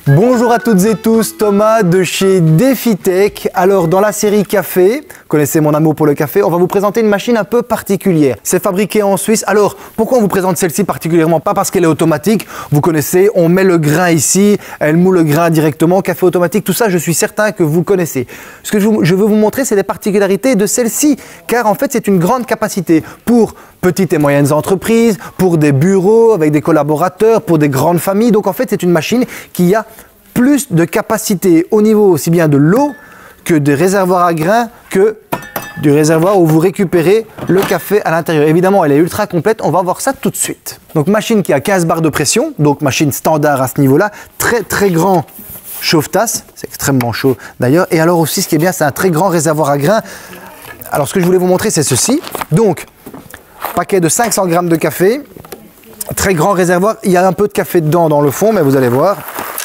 Bonjour à toutes et tous, Thomas de chez DefiTech. Alors dans la série café, connaissez mon amour pour le café, on va vous présenter une machine un peu particulière. C'est fabriqué en Suisse. Alors pourquoi on vous présente celle-ci particulièrement? Pas parce qu'elle est automatique, vous connaissez, on met le grain ici, elle moule le grain directement, café automatique, tout ça je suis certain que vous connaissez. Ce que je veux vous montrer, c'est les particularités de celle-ci, car en fait c'est une grande capacité pour petites et moyennes entreprises, pour des bureaux avec des collaborateurs, pour des grandes familles. Donc en fait c'est une machine qui a plus de capacité au niveau aussi bien de l'eau que des réservoirs à grains, que du réservoir où vous récupérez le café à l'intérieur. Évidemment, elle est ultra complète, on va voir ça tout de suite. Donc machine qui a 15 bars de pression, donc machine standard à ce niveau-là, très grand chauffe-tasse, c'est extrêmement chaud d'ailleurs. Et alors aussi, ce qui est bien, c'est un très grand réservoir à grains. Alors ce que je voulais vous montrer, c'est ceci. Donc, paquet de 500 grammes de café, très grand réservoir, il y a un peu de café dedans dans le fond, mais vous allez voir.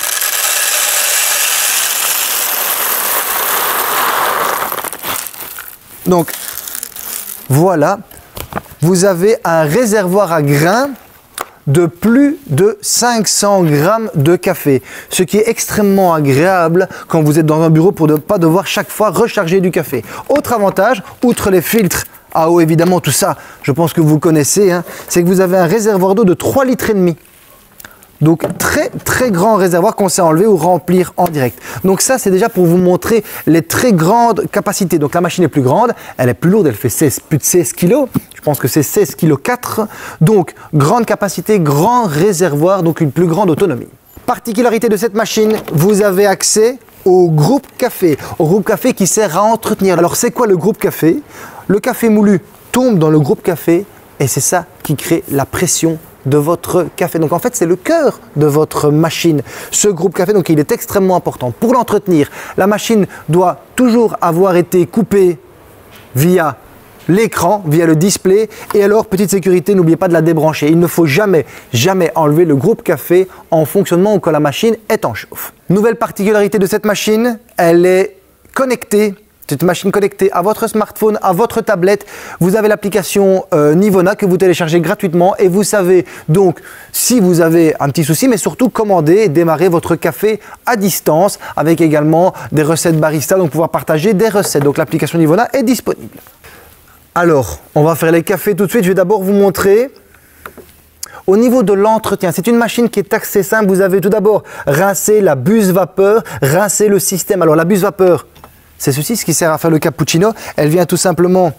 Donc, voilà, vous avez un réservoir à grains de plus de 500 grammes de café, ce qui est extrêmement agréable quand vous êtes dans un bureau pour ne pas devoir chaque fois recharger du café. Autre avantage, outre les filtres à eau évidemment, tout ça, je pense que vous connaissez, hein, c'est que vous avez un réservoir d'eau de 3,5 litres. Donc très grand réservoir qu'on sait enlever ou remplir en direct. Donc ça c'est déjà pour vous montrer les très grandes capacités. Donc la machine est plus grande, elle est plus lourde, elle fait plus de 16 kg. Je pense que c'est 16 kg 4. Donc grande capacité, grand réservoir, donc une plus grande autonomie. Particularité de cette machine, vous avez accès au groupe café. Au groupe café qui sert à entretenir. Alors c'est quoi le groupe café? Le café moulu tombe dans le groupe café et c'est ça qui crée la pression de votre café. Donc en fait c'est le cœur de votre machine, ce groupe café, donc il est extrêmement important. Pour l'entretenir, la machine doit toujours avoir été coupée via l'écran, via le display, et alors petite sécurité, n'oubliez pas de la débrancher. Il ne faut jamais enlever le groupe café en fonctionnement ou quand la machine est en chauffe. Nouvelle particularité de cette machine, elle est connectée. C'est une machine connectée à votre smartphone, à votre tablette. Vous avez l'application Nivona que vous téléchargez gratuitement et vous savez donc si vous avez un petit souci, mais surtout commander et démarrer votre café à distance avec également des recettes barista, donc pouvoir partager des recettes. Donc l'application Nivona est disponible. Alors, on va faire les cafés tout de suite. Je vais d'abord vous montrer au niveau de l'entretien. C'est une machine qui est assez simple. Vous avez tout d'abord rincé la buse vapeur, rincé le système. Alors la buse vapeur, c'est ceci, ce qui sert à faire le cappuccino. Elle vient tout simplement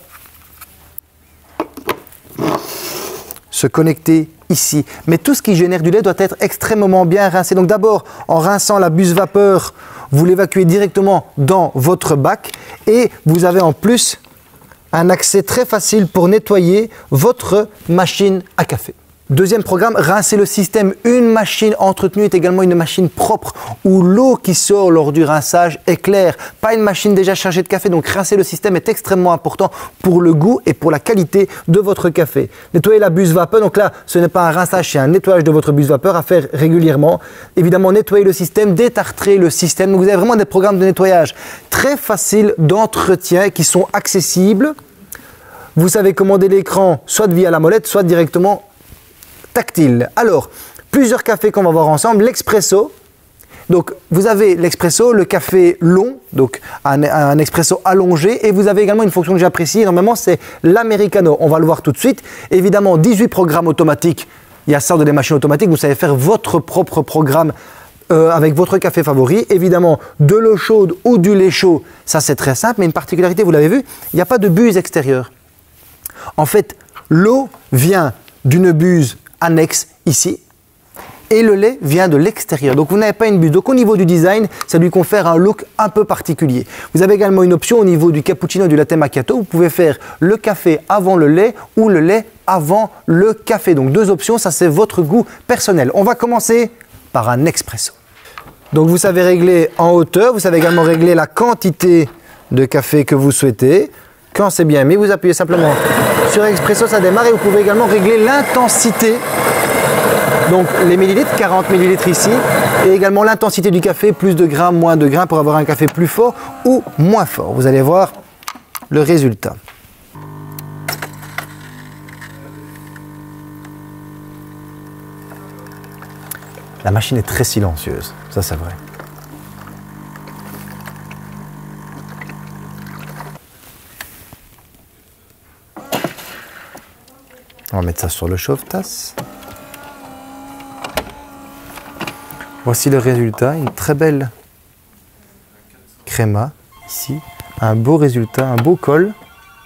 se connecter ici. Mais tout ce qui génère du lait doit être extrêmement bien rincé. Donc d'abord, en rinçant la buse vapeur, vous l'évacuez directement dans votre bac. Et vous avez en plus un accès très facile pour nettoyer votre machine à café. Deuxième programme, rincer le système. Une machine entretenue est également une machine propre où l'eau qui sort lors du rinçage est claire. Pas une machine déjà chargée de café, donc rincer le système est extrêmement important pour le goût et pour la qualité de votre café. Nettoyer la buse vapeur, donc là ce n'est pas un rinçage, c'est un nettoyage de votre buse vapeur à faire régulièrement. Évidemment nettoyer le système, détartrer le système. Donc vous avez vraiment des programmes de nettoyage très faciles d'entretien qui sont accessibles. Vous savez commander l'écran soit via la molette, soit directement tactile. Alors, plusieurs cafés qu'on va voir ensemble. L'expresso. Donc, vous avez l'expresso, le café long, donc un expresso allongé. Et vous avez également une fonction que j'apprécie énormément, c'est l'americano. On va le voir tout de suite. Évidemment, 18 programmes automatiques. Il y a ça dans des machines automatiques. Vous savez faire votre propre programme avec votre café favori. Évidemment, de l'eau chaude ou du lait chaud. Ça, c'est très simple. Mais une particularité, vous l'avez vu, il n'y a pas de buse extérieure. En fait, l'eau vient d'une buse annexe ici et le lait vient de l'extérieur. Donc vous n'avez pas une buse. Donc au niveau du design, ça lui confère un look un peu particulier. Vous avez également une option au niveau du cappuccino et du latte macchiato. Vous pouvez faire le café avant le lait ou le lait avant le café. Donc deux options, ça c'est votre goût personnel. On va commencer par un expresso. Donc vous savez régler en hauteur, vous savez également régler la quantité de café que vous souhaitez. Quand c'est bien mis, vous appuyez simplement sur Expresso, ça démarre et vous pouvez également régler l'intensité. Donc les millilitres, 40 millilitres ici, et également l'intensité du café, plus de grains, moins de grains pour avoir un café plus fort ou moins fort. Vous allez voir le résultat. La machine est très silencieuse, ça c'est vrai. On va mettre ça sur le chauffe-tasse. Voici le résultat, une très belle créma ici, un beau résultat, un beau col.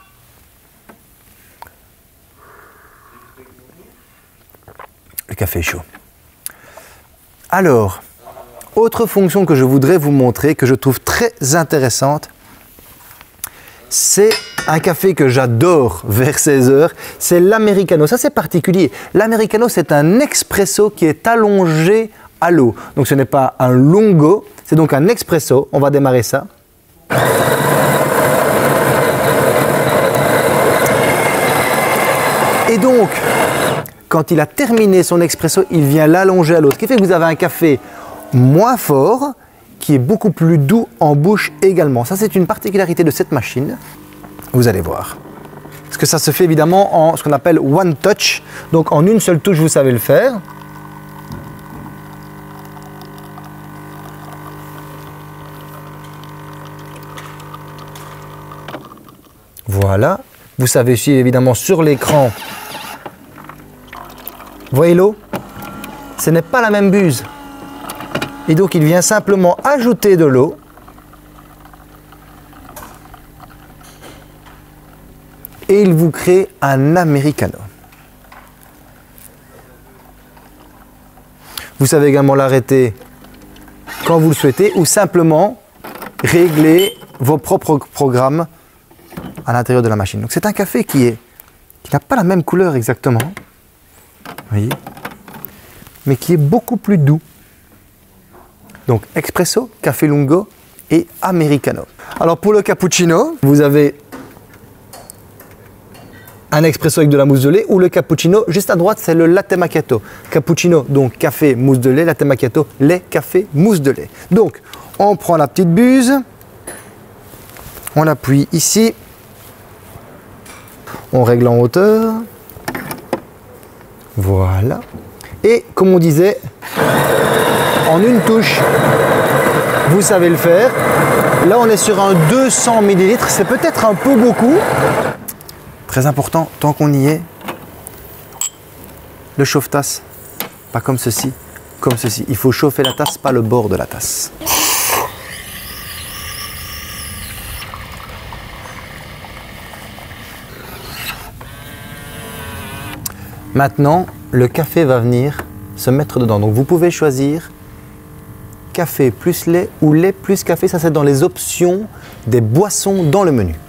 Le café est chaud. Alors, autre fonction que je voudrais vous montrer, que je trouve très intéressante, c'est un café que j'adore vers 16 heures, c'est l'americano. Ça c'est particulier. L'americano c'est un expresso qui est allongé à l'eau. Donc ce n'est pas un lungo, c'est donc un expresso. On va démarrer ça. Et donc, quand il a terminé son expresso, il vient l'allonger à l'eau. Ce qui fait que vous avez un café moins fort, qui est beaucoup plus doux en bouche également. Ça, c'est une particularité de cette machine. Vous allez voir. Parce que ça se fait évidemment en ce qu'on appelle one touch. Donc en une seule touche, vous savez le faire. Voilà. Vous savez suivre évidemment sur l'écran. Voyez l'eau? Ce n'est pas la même buse. Et donc il vient simplement ajouter de l'eau. Et il vous crée un americano. Vous savez également l'arrêter quand vous le souhaitez ou simplement régler vos propres programmes à l'intérieur de la machine. Donc c'est un café qui n'a pas la même couleur exactement, voyez, mais qui est beaucoup plus doux. Donc expresso, café lungo et americano. Alors pour le cappuccino, vous avez un expresso avec de la mousse de lait ou le cappuccino. Juste à droite, c'est le latte macchiato. Cappuccino, donc café, mousse de lait. Latte macchiato, lait, café, mousse de lait. Donc, on prend la petite buse. On l'appuie ici. On règle en hauteur. Voilà. Et comme on disait, en une touche, vous savez le faire. Là, on est sur un 200 ml. C'est peut-être un peu beaucoup. Très important, tant qu'on y est, le chauffe-tasse, pas comme ceci, comme ceci. Il faut chauffer la tasse, pas le bord de la tasse. Maintenant, le café va venir se mettre dedans. Donc vous pouvez choisir café plus lait ou lait plus café. Ça, c'est dans les options des boissons dans le menu.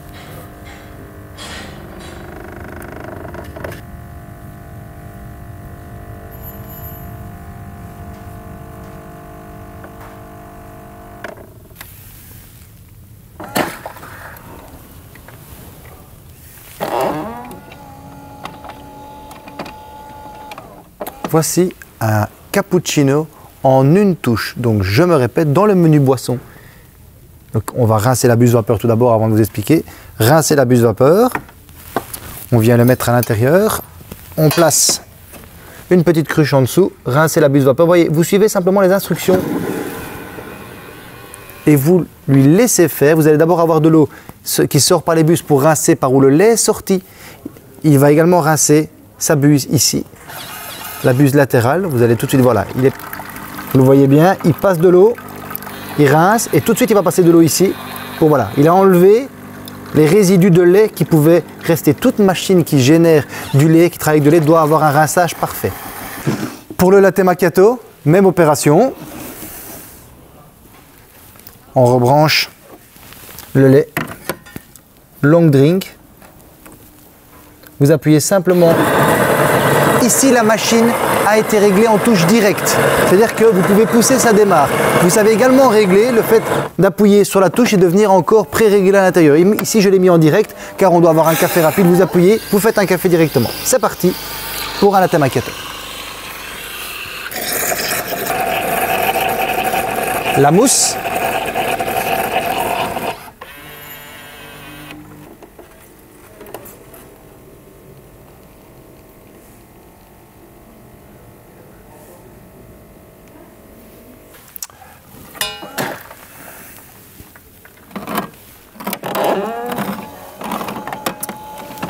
Voici un cappuccino en une touche. Donc je me répète, dans le menu boisson. Donc on va rincer la buse vapeur tout d'abord avant de vous expliquer. Rincer la buse vapeur. On vient le mettre à l'intérieur. On place une petite cruche en dessous. Rincer la buse vapeur. Vous voyez, vous suivez simplement les instructions. Et vous lui laissez faire. Vous allez d'abord avoir de l'eau qui sort par les buses pour rincer par où le lait est sorti. Il va également rincer sa buse ici. La buse latérale, vous allez tout de suite, voilà, vous le voyez bien, il passe de l'eau, il rince et tout de suite il va passer de l'eau ici. Pour, voilà, il a enlevé les résidus de lait qui pouvaient rester. Toute machine qui génère du lait, qui travaille avec de lait, doit avoir un rinçage parfait. Pour le latte macchiato, même opération. On rebranche le lait, long drink. Vous appuyez simplement. Ici, la machine a été réglée en touche directe. C'est-à-dire que vous pouvez pousser, ça démarre. Vous savez également régler le fait d'appuyer sur la touche et de venir encore pré-régler à l'intérieur. Ici, je l'ai mis en direct car on doit avoir un café rapide. Vous appuyez, vous faites un café directement. C'est parti pour un latte macchiato. La mousse.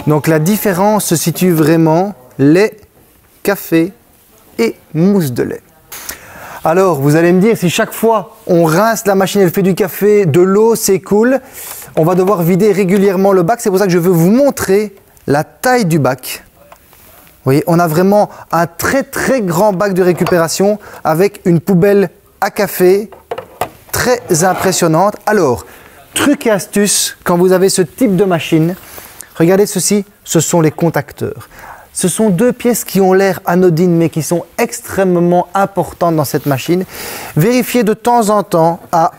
Donc la différence se situe vraiment lait, café et mousse de lait. Alors vous allez me dire, si chaque fois on rince la machine, elle fait du café, de l'eau s'écoule, on va devoir vider régulièrement le bac. C'est pour ça que je veux vous montrer la taille du bac. Vous voyez, on a vraiment un très grand bac de récupération avec une poubelle à café très impressionnante. Alors, truc et astuce, quand vous avez ce type de machine, regardez ceci, ce sont les contacteurs. Ce sont deux pièces qui ont l'air anodines mais qui sont extrêmement importantes dans cette machine. Vérifiez de temps en temps à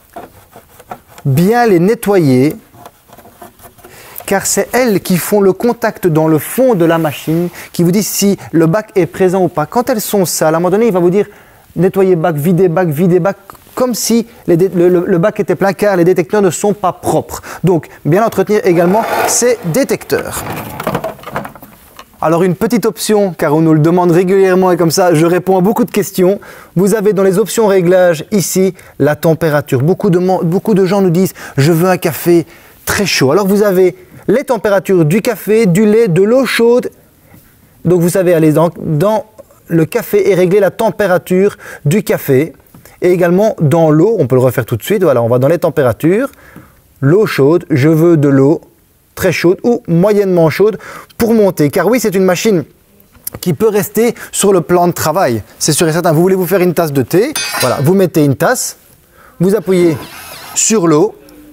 bien les nettoyer, car c'est elles qui font le contact dans le fond de la machine, qui vous disent si le bac est présent ou pas. Quand elles sont sales, à un moment donné, il va vous dire nettoyer bac, videz bac, comme si le bac était plein, car les détecteurs ne sont pas propres. Donc, bien entretenir également ces détecteurs. Alors une petite option, car on nous le demande régulièrement et comme ça je réponds à beaucoup de questions. Vous avez dans les options réglages ici la température. Beaucoup de gens nous disent je veux un café très chaud. Alors vous avez les températures du café, du lait, de l'eau chaude. Donc vous savez aller dans le café et régler la température du café. Et également dans l'eau, on peut le refaire tout de suite. Voilà, on va dans les températures. L'eau chaude, je veux de l'eau très chaude ou moyennement chaude pour monter. Car oui, c'est une machine qui peut rester sur le plan de travail. C'est sûr et certain. Vous voulez vous faire une tasse de thé. Voilà, vous mettez une tasse, vous appuyez sur l'eau.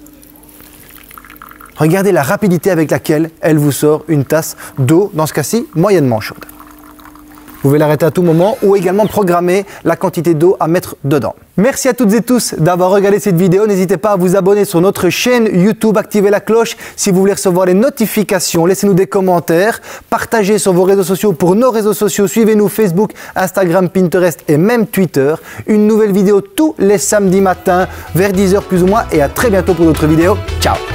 Regardez la rapidité avec laquelle elle vous sort une tasse d'eau, dans ce cas-ci, moyennement chaude. Vous pouvez l'arrêter à tout moment ou également programmer la quantité d'eau à mettre dedans. Merci à toutes et tous d'avoir regardé cette vidéo. N'hésitez pas à vous abonner sur notre chaîne YouTube, activer la cloche si vous voulez recevoir les notifications. Laissez-nous des commentaires, partagez sur vos réseaux sociaux. Pour nos réseaux sociaux, suivez-nous Facebook, Instagram, Pinterest et même Twitter. Une nouvelle vidéo tous les samedis matins vers 10 h plus ou moins et à très bientôt pour d'autres vidéos. Ciao!